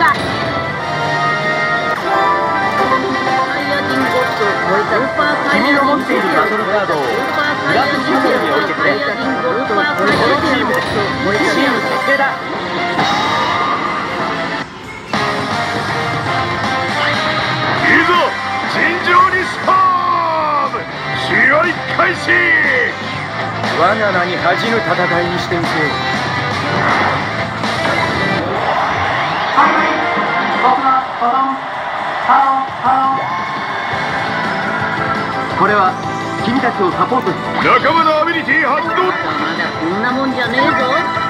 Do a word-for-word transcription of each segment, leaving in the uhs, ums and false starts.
だ。 君の持っているバトルカードをブラックシャトルに置いてくれ。このチームでチーム決定だ。 いざ尋常にスパーム試合開始。 我が名に恥じぬ戦いにしてみせよう。 はいはい、僕のボトンハローハロー。これは君たちをサポートする。 仲間のアビリティ発動。 まだこんなもんじゃねえぞ。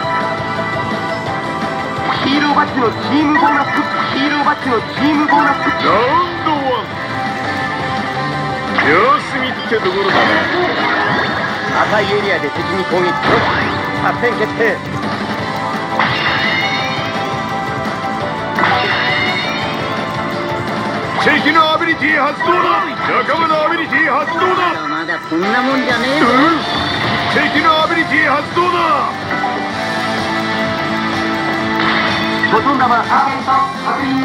ヒーローバッジのチームボーナス。ヒーローバッジのチームボーナス。 ラウンドワン。様子見ってところだな。 赤いエリアで敵に攻撃。作戦決定。 敵のアビリティ発動だ。仲間のアビリティ発動だ。 まだこんなもんじゃねえぞ。 敵のアビリティ発動だ。 ボトン玉ターゲット確認。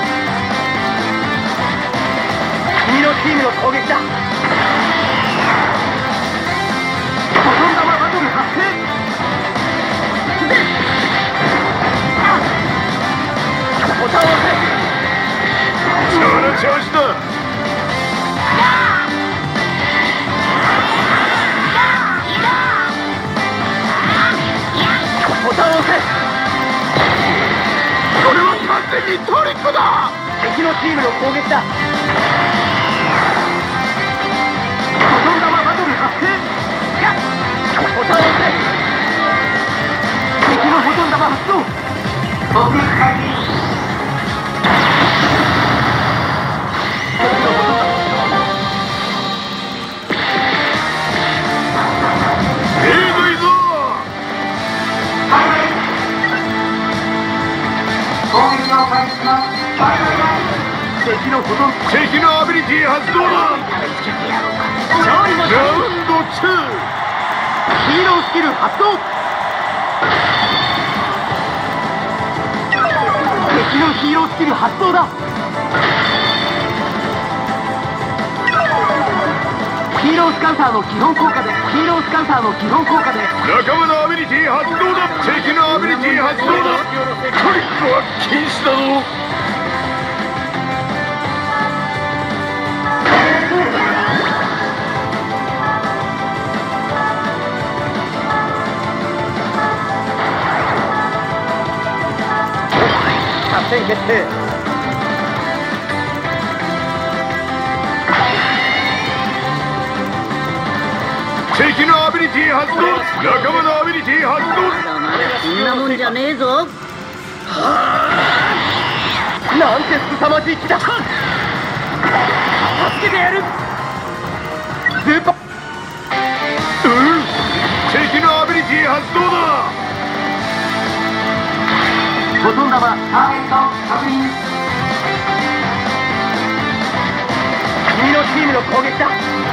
君のチームの攻撃だ。 ボトン玉バトル発生。 ボタンを押せ。 その調子だ。 ボタンを押せ。 これは完全にトリックだ。 敵のチームの攻撃だ。 ボトン玉バトル発生。 ボタンを押せ。 敵のボトン玉発動。攻撃開始。 敵のほとんど敵のアビリティ発動だ。ラウンドツー。 ヒーロースキル発動。敵のヒーロースキル発動だ。ヒーロースカウターの基本効果でヒーロースカウターの基本効果で仲間のアビリティ発動だ。敵のアビリティ発動だ。トリックは禁止だぞ。 作戦決定。 敵のアビリティ発動。仲間のアビリティ発動。 まだこんなもんじゃねえぞ。 なんて凄まじい気だ。助けてやる。スーパー。 うん。敵のアビリティ発動だ。 ボトン玉ターゲット確認。 君のチームの攻撃だ。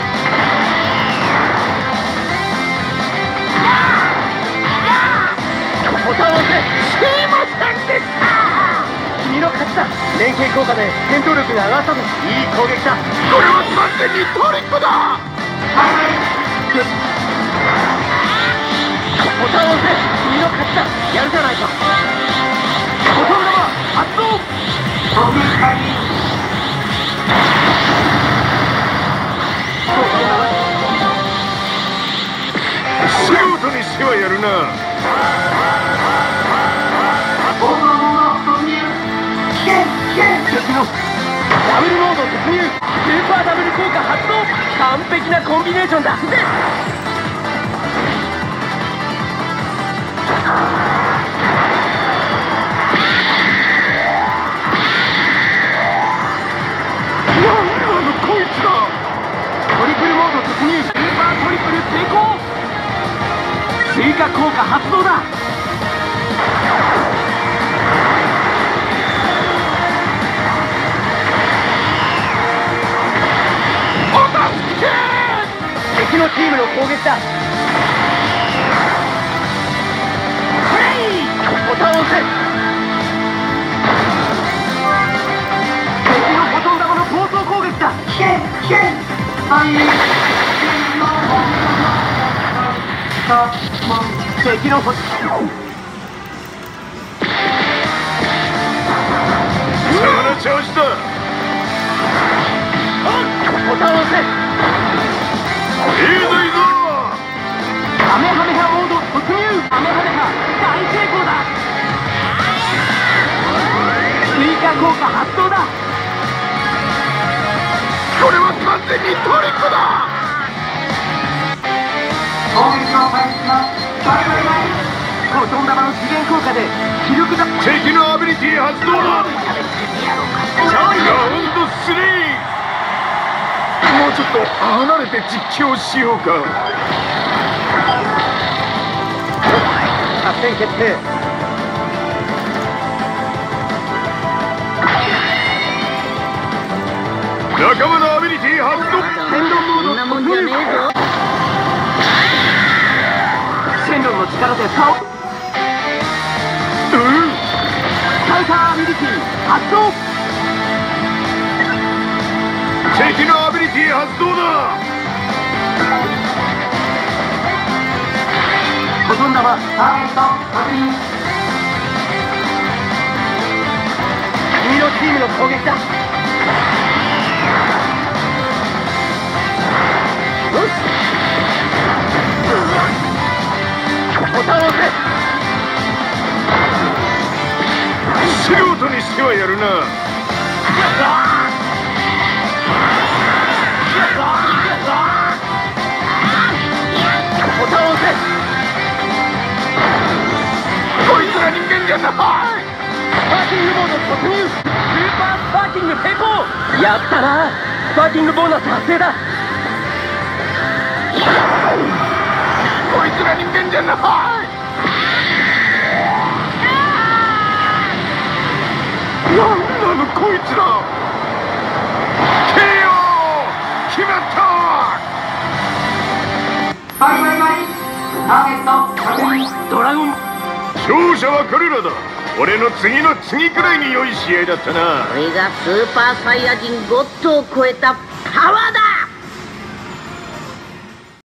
ボタンを押せ。すいませんでした。君の勝ちだ。連携効果で戦闘力が上がったぞ。いい攻撃だ。 これは完全にトリックだ。 ボタンを押せ。君の勝ちだ。やるじゃないか。ボタン玉発動。 攻撃開始。 素人にしてはやるな。 オーバーモード突入。危険危険。 敵のダブルモード突入。スーパーダブル効果発動。完璧なコンビネーションだ。 こいつだ。 トリプルモード突入。スーパートリプル成功。追加効果発動だ。 お助け。 敵のチームの攻撃だ。プレイ。ボタンを押せ。 敵の星。 その調子だ。 ボタンを押せ。 いいぞいいぞ。 カメハメハモード突入。カメハメハ大成功だ。追加効果発動だ。 これは完全にトリックだ。 攻撃を開始します。バイバイバイ。 ボトン玉の次元効果で気力が。 敵のアビリティ発動だ。ラウンドスリー。もうちょっと離れて実況しようか。 作戦決定。 仲間のアビリティ発動。 変動モードこんなもんじゃねえぞ。 シェンロンの力で倒す。 うんカウンターアビリティ発動。 敵のアビリティ発動だ。 ボトン玉。 ターゲット確認。 君のチームの攻撃だ。よし。ボタンを押せ。 素人にしてはやるな。 ボタンを押せ。 こいつら人間じゃない。 スパーキングモード突入。スーパースパーキング成功。やったな。スパーキングボーナス発生だ。 こいつら人間じゃない。なんなのこいつら。ケーオー 決まった。 バイバイバイ。ターゲット確認。 ドラゴン。 勝者は彼らだ。俺の次の次くらいに良い試合だったな。 これがスーパーサイヤ人ゴッドを超えたパワーだ。